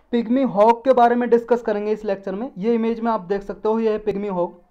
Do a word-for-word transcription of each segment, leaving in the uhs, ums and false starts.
Pygmy hog के बारे में डिस्कस करेंगे इस लेक्चर में। ये इमेज में आप देख सकते हो, ये है पिग्मी हॉग।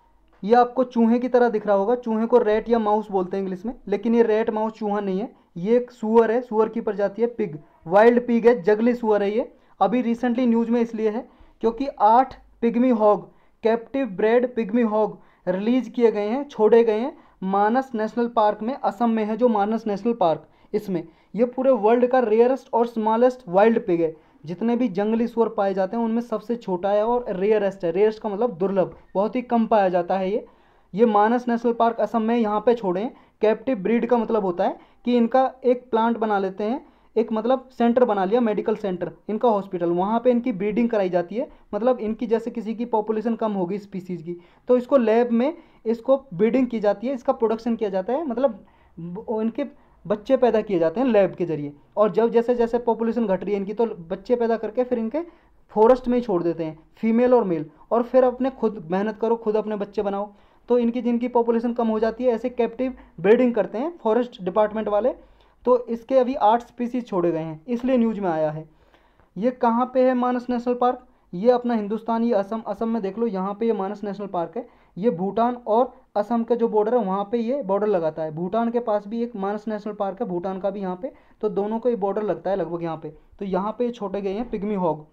ये आपको चूहे की तरह दिख रहा होगा। चूहे को रैट या माउस बोलते हैं इंग्लिश में, लेकिन ये रैट माउस चूहा नहीं है। ये एक सुअर है, सुअर की प्रजाति है पिग, वाइल्ड पिग है, जंगली सुअर है ये। अभी रिसेंटली न्यूज में इसलिए है क्योंकि आठ pygmy hog, captive bred pygmy hog release किए गए हैं, छोड़े गए हैं मानस नेशनल पार्क में। असम में है जो मानस नेशनल पार्क, इसमें ये पूरे वर्ल्ड का रेयरेस्ट और स्मॉलेस्ट वाइल्ड पिग है। जितने भी जंगली सुअर पाए जाते हैं उनमें सबसे छोटा है और रेयरेस्ट है। रेयरेस्ट का मतलब दुर्लभ, बहुत ही कम पाया जाता है ये। ये मानस नेशनल पार्क असम में यहाँ पे छोड़े हैं। कैप्टिव ब्रीड का मतलब होता है कि इनका एक प्लांट बना लेते हैं, एक मतलब सेंटर बना लिया, मेडिकल सेंटर, इनका हॉस्पिटल, वहाँ पे इनकी ब्रीडिंग कराई जाती है। मतलब इनकी जैसे किसी की पॉपुलेशन कम होगी स्पीसीज की, तो इसको लैब में इसको ब्रीडिंग की जाती है, इसका प्रोडक्शन किया जाता है, मतलब इनके बच्चे पैदा किए जाते हैं लैब के जरिए। और जब जैसे जैसे पॉपुलेशन घट रही है इनकी, तो बच्चे पैदा करके फिर इनके फॉरेस्ट में ही छोड़ देते हैं, फीमेल और मेल, और फिर अपने खुद मेहनत करो, खुद अपने बच्चे बनाओ। तो इनकी जिनकी पॉपुलेशन कम हो जाती है ऐसे कैप्टिव ब्रीडिंग करते हैं फॉरेस्ट डिपार्टमेंट वाले। तो इसके अभी आठ स्पीसीज छोड़े गए हैं, इसलिए न्यूज में आया है। ये कहाँ पे है मानस नेशनल पार्क? ये अपना हिंदुस्तान, ये असम, असम में देख लो, यहाँ पे ये मानस नेशनल पार्क है। ये भूटान और असम का जो बॉर्डर है वहाँ पे ये बॉर्डर लगाता है। भूटान के पास भी एक मानस नेशनल पार्क है, भूटान का भी यहाँ पे, तो दोनों को ये बॉर्डर लगता है लगभग यहाँ पे। तो यहाँ पे छोड़े गए हैं पिग्मी हॉग।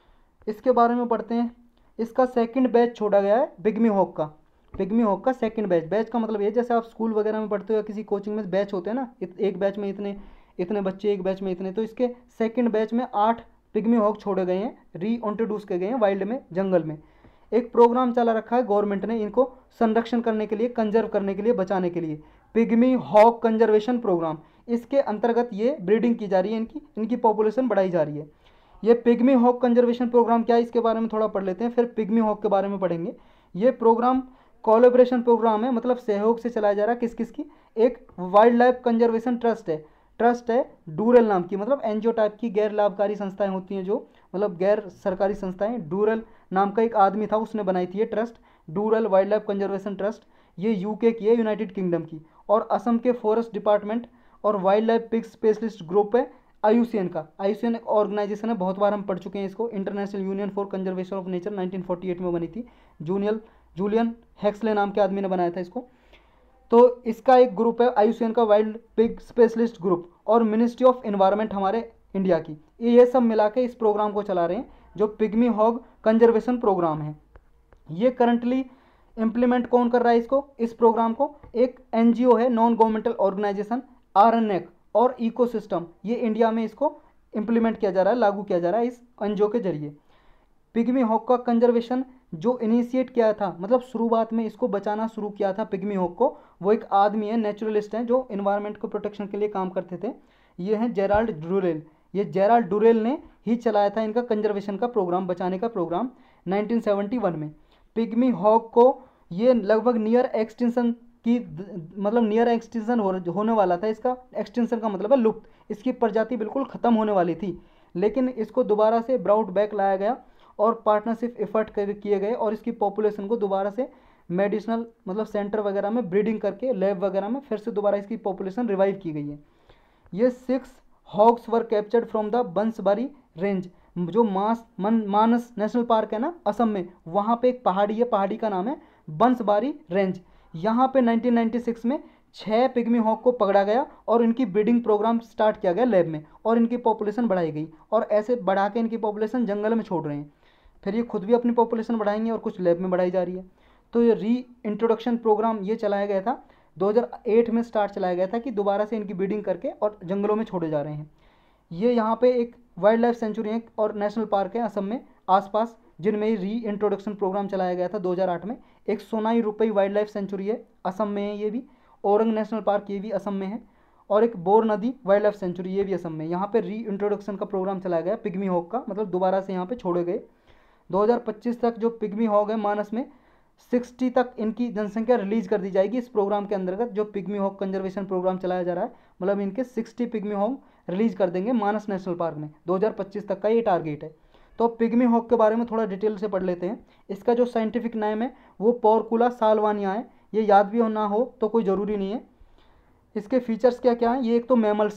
इसके बारे में पढ़ते हैं। इसका सेकंड बैच छोड़ा गया है पिग्मी हॉग का। पिग्मी हॉग का सेकंड बैच, बैच का मतलब ये जैसे आप स्कूल वगैरह में पढ़ते हो या किसी कोचिंग में बैच होते हैं ना, एक बैच में इतने इतने बच्चे, एक बैच में इतने, तो इसके सेकंड बैच में आठ पिग्मी हॉग छोड़े गए हैं, री इंट्रोड्यूस किए गए हैं वाइल्ड में, जंगल में। एक प्रोग्राम चला रखा है गवर्नमेंट ने इनको संरक्षण करने के लिए, कंजर्व करने के लिए, बचाने के लिए, पिग्मी हॉग कंजर्वेशन प्रोग्राम। इसके अंतर्गत ये ब्रीडिंग की जा रही है, इनकी इनकी पॉपुलेशन बढ़ाई जा रही है। ये पिग्मी हॉग कंजर्वेशन प्रोग्राम क्या है इसके बारे में थोड़ा पढ़ लेते हैं, फिर पिग्मी हॉग के बारे में पढ़ेंगे। ये प्रोग्राम कोलैबोरेशन प्रोग्राम है, मतलब सहयोग से चलाया जा रहा है। किस किस की? एक वाइल्ड लाइफ कंजर्वेशन ट्रस्ट है, ट्रस्ट है डूरल नाम की, मतलब एनजीओ टाइप की गैर लाभकारी संस्थाएं होती हैं जो, मतलब गैर सरकारी संस्थाएं। डूरल नाम का एक आदमी था, उसने बनाई थी ये trust, Durrell wildlife conservation trust. ये यूके की है, यूनाइटेड किंगडम की। और असम के फॉरेस्ट डिपार्टमेंट और wildlife pig specialist group है आयुसीएन का। आयुसीएन एक ऑर्गेनाइजेशन है, बहुत बार हम पढ़ चुके हैं इसको, International Union for Conservation of Nature, nineteen forty eight में बनी थी। जूनियल जूलियन हेक्सले नाम के आदमी ने बनाया था इसको। तो इसका एक ग्रुप है आयुसीएन का, वाइल्ड पिग स्पेशलिस्ट ग्रुप, और मिनिस्ट्री ऑफ एनवायरनमेंट हमारे इंडिया की, ये सब मिला के इस प्रोग्राम को चला रहे हैं जो पिग्मी हॉग कंजर्वेशन प्रोग्राम है। ये करंटली इम्प्लीमेंट कौन कर रहा है इसको, इस प्रोग्राम को? एक एनजीओ है, नॉन गवर्नमेंटल ऑर्गेनाइजेशन, आरएनएक और इकोसिस्टम। ये इंडिया में इसको इम्प्लीमेंट किया जा रहा है, लागू किया जा रहा है इस एनजीओ के जरिए। पिग्मी हॉग का कंजर्वेशन जो इनिशिएट किया था, मतलब शुरुआत में इसको बचाना शुरू किया था पिग्मी हॉग को, वो एक आदमी है, नेचुरलिस्ट हैं, जो इन्वायरमेंट को प्रोटेक्शन के लिए काम करते थे। ये हैं जेराल्ड डुरेल। ये जेराल्ड डुरेल ने ही चलाया था इनका कंजर्वेशन का प्रोग्राम, बचाने का प्रोग्राम, नाइनटीन सेवेंटी वन में। पिग्मी हॉग को ये लगभग नियर एक्सटिंक्शन की, मतलब नियर एक्सटिंक्शन हो, होने वाला था। इसका एक्सटिंक्शन का मतलब है लुप्त, इसकी प्रजाति बिल्कुल ख़त्म होने वाली थी, लेकिन इसको दोबारा से ब्राउट बैक लाया गया और पार्टनरशिप एफर्ट किए गए और इसकी पॉपुलेशन को दोबारा से मेडिसिनल मतलब सेंटर वगैरह में ब्रीडिंग करके लैब वगैरह में फिर से दोबारा इसकी पॉपुलेशन रिवाइव की गई है। ये six hogs were captured from the Bansbari range, जो मास मन मानस नेशनल पार्क है ना असम में, वहाँ पे एक पहाड़ी है, पहाड़ी का नाम है बंसबारी रेंज। यहाँ पे नाइनटीन नाइंटी सिक्स में छः पिग्मी हॉग को पकड़ा गया और इनकी ब्रीडिंग प्रोग्राम स्टार्ट किया गया लैब में, और इनकी पॉपुलेशन बढ़ाई गई, और ऐसे बढ़ा के इनकी पॉपुलेशन जंगल में छोड़ रहे हैं। फिर ये खुद भी अपनी पॉपुलेशन बढ़ाएंगे और कुछ लैब में बढ़ाई जा रही है। तो ये री इंट्रोडक्शन प्रोग्राम ये चलाया गया था, दो हज़ार आठ में स्टार्ट चलाया गया था कि दोबारा से इनकी ब्रीडिंग करके और जंगलों में छोड़े जा रहे हैं। ये यहाँ पे एक वाइल्ड लाइफ सेंचुरी है और नेशनल पार्क है असम में आसपास, जिनमें री इंट्रोडक्शन प्रोग्राम चलाया गया था दो हज़ार आठ में। एक Sonai Rupai wildlife sanctuary है, असम में है ये भी। औरंग नेशनल पार्क ये भी असम में है। और एक बोर नदी वाइल्ड लाइफ सेंचुरी ये भी असम में। यहाँ पे री इंट्रोडक्शन का प्रोग्राम चलाया गया पिग्मी हॉग का, मतलब दोबारा से यहाँ पे छोड़े गए। दो हज़ार पच्चीस तक जो पिग्मी हॉग है मानस में, साठ तक इनकी जनसंख्या रिलीज कर दी जाएगी इस प्रोग्राम के अंतर्गत, जो पिग्मी हॉग कंजर्वेशन प्रोग्राम चलाया जा रहा है। मतलब इनके साठ पिग्मी हॉग रिलीज कर देंगे मानस नेशनल पार्क में, दो हज़ार पच्चीस तक का ये टारगेट है। तो पिग्मी हॉग के बारे में थोड़ा डिटेल से पढ़ लेते हैं। इसका जो साइंटिफिक नेम है वो पोर्कुला सालवानिया है। ये याद भी ना हो तो कोई ज़रूरी नहीं है। इसके फीचर्स क्या क्या हैं? ये एक तो मैमल्स है,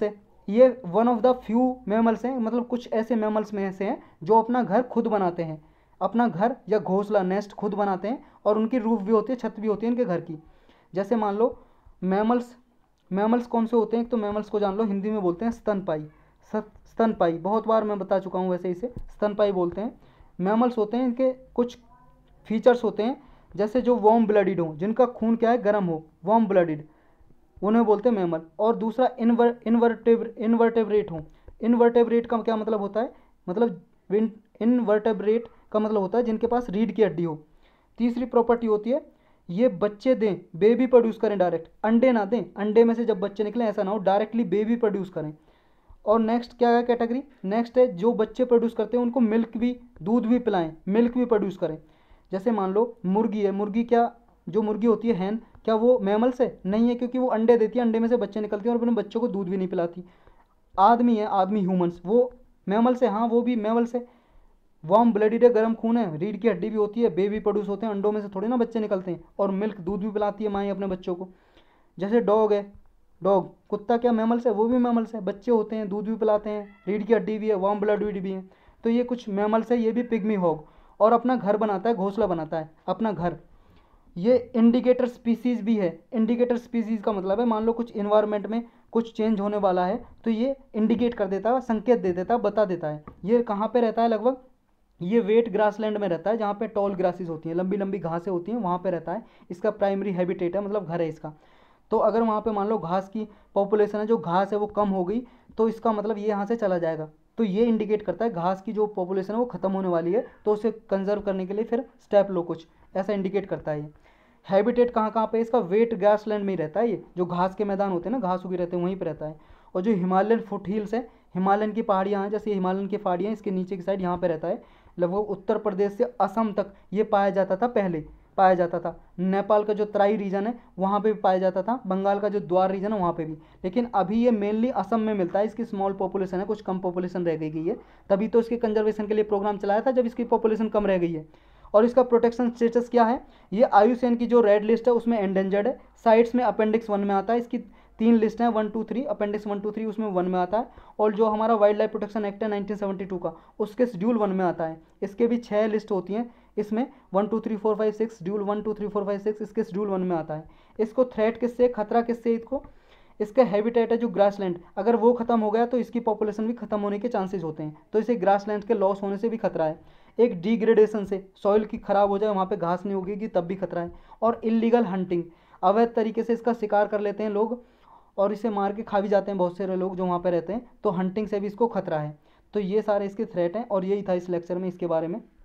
ये one of the few mammals हैं, मतलब कुछ ऐसे मैमल्स में से हैं जो अपना घर खुद बनाते हैं, अपना घर या घोंसला नेस्ट खुद बनाते हैं, और उनकी रूफ भी होती है, छत भी होती है इनके घर की। जैसे मान लो मैमल्स, मैमल्स कौन से होते हैं, एक तो मैमल्स को जान लो हिंदी में बोलते हैं स्तनपाई। स्तनपाई बहुत बार मैं बता चुका हूँ, वैसे इसे स्तनपाई बोलते हैं। मैमल्स होते हैं, इनके कुछ फीचर्स होते हैं, जैसे जो वार्म ब्लडिड हो, जिनका खून क्या है गर्म हो, वार्म ब्लडिड, उन्हें बोलते हैं मैमल। और दूसरा इनवर इन्वर्टेब इन्वर्टेब्रेट हो। इन्वर्टेब्रेट का क्या मतलब होता है, मतलब इनवर्टेब्रेट का मतलब होता है जिनके पास रीढ़ की हड्डी हो। तीसरी प्रॉपर्टी होती है ये बच्चे दें, बेबी प्रोड्यूस करें डायरेक्ट, अंडे ना दें, अंडे में से जब बच्चे निकलें ऐसा ना हो, डायरेक्टली बेबी प्रोड्यूस करें। और नेक्स्ट क्या है कैटेगरी, नेक्स्ट है जो बच्चे प्रोड्यूस करते हैं उनको मिल्क भी, दूध भी पिलाएं, मिल्क भी प्रोड्यूस करें। जैसे मान लो मुर्गी है, मुर्गी क्या, जो मुर्गी होती है हैन, क्या वो मैमल्स है? नहीं है, क्योंकि वो अंडे देती है, अंडे में से बच्चे निकलते हैं और अपने बच्चों को दूध भी नहीं पिलाती। आदमी है, आदमी ह्यूमंस, वो मैमल्स है, हाँ वो भी मैमल्स है, वार्म ब्लडेड है, गर्म खून है, रीढ़ की हड्डी भी होती है, बेबी प्रोड्यूस होते हैं, अंडों में से थोड़े ना बच्चे निकलते हैं, और मिल्क दूध भी पिलाती है माएँ अपने बच्चों को। जैसे डॉग है, डॉग कुत्ता क्या मैमल्स है? वो भी मैमल्स है, बच्चे होते हैं, दूध भी पिलाते हैं, रीढ़ की हड्डी भी है, वार्म ब्लडेड भी है। तो ये कुछ मैमल्स है, ये भी पिग्मी हॉग। और अपना घर बनाता है, घोंसला बनाता है, अपना घर। ये इंडिकेटर स्पीसीज भी है। इंडिकेटर स्पीसीज का मतलब है मान लो कुछ इन्वायरमेंट में कुछ चेंज होने वाला है तो ये इंडिकेट कर देता है, संकेत दे देता है, बता देता है। ये कहाँ पे रहता है? लगभग ये वेट ग्रासलैंड में रहता है, जहाँ पे टॉल ग्रासेस होती हैं, लंबी लंबी घासें होती हैं, वहाँ पे रहता है। इसका प्राइमरी हैबिटेट है, मतलब घर है इसका। तो अगर वहाँ पे मान लो घास की पॉपुलेशन है, जो घास है वो कम हो गई, तो इसका मतलब ये यहाँ से चला जाएगा। तो ये इंडिकेट करता है घास की जो पॉपुलेशन है वो खत्म होने वाली है, तो उसे कंजर्व करने के लिए फिर स्टेप लो, कुछ ऐसा इंडिकेट करता है ये। हैबिटेट कहाँ कहाँ पे इसका? वेट ग्रासलैंड में ही रहता है ये, जो घास के मैदान होते हैं ना, घास उगी रहते हैं, वहीं पे रहता है। और जो हिमालयन फुट हिल्स है, हिमालयन की पहाड़ियाँ हैं, जैसे हिमालयन की पहाड़ियाँ इसके नीचे की साइड यहाँ पे रहता है। लगभग उत्तर प्रदेश से असम तक ये पाया जाता था, पहले पाया जाता था। नेपाल का जो तराई रीजन है वहाँ पे भी पाया जाता था, बंगाल का जो द्वार रीजन है वहाँ पे भी। लेकिन अभी ये मेनली असम में मिलता है, इसकी स्मॉल पॉपुलेशन है, कुछ कम पॉपुलेशन रह गई है, तभी तो इसके कंजर्वेशन के लिए प्रोग्राम चलाया था जब इसकी पॉपुलेशन कम रह गई है। और इसका प्रोटेक्शन स्टेटस क्या है? ये आयुसीएन की जो रेड लिस्ट है उसमें एंडेंजर्ड है, साइट्स में अपेंडिक्स वन में आता है। इसकी तीन लिस्ट हैं, one two three, appendix one two three उसमें वन में आता है। और जो हमारा वाइल्ड लाइफ प्रोटेक्शन एक्ट है नाइनटीन सेवेंटी टू का, उसके शेड्यूल वन में आता है। इसके भी छः लिस्ट होती हैं, इसमें one two three four five six schedule one two three four five six इसके शेड्यूल वन में आता है। इसको थ्रेट किससे, खतरा किससे इसको? इसका हैबिटेट है जो ग्रासलैंड, अगर वो खत्म हो गया तो इसकी पॉपुलेशन भी खत्म होने के चांसेस होते हैं, तो इसे ग्रासलैंड के लॉस होने से भी खतरा है। एक डिग्रेडेशन से, सॉइल की खराब हो जाए, वहाँ पे घास नहीं उगेगी तब भी खतरा है। और इलीगल हंटिंग, अवैध तरीके से इसका शिकार कर लेते हैं लोग और इसे मार के खा भी जाते हैं बहुत सारे लोग जो वहाँ पे रहते हैं, तो हंटिंग से भी इसको खतरा है। तो ये सारे इसके थ्रेट हैं और यही था इस लेक्चर में इसके बारे में।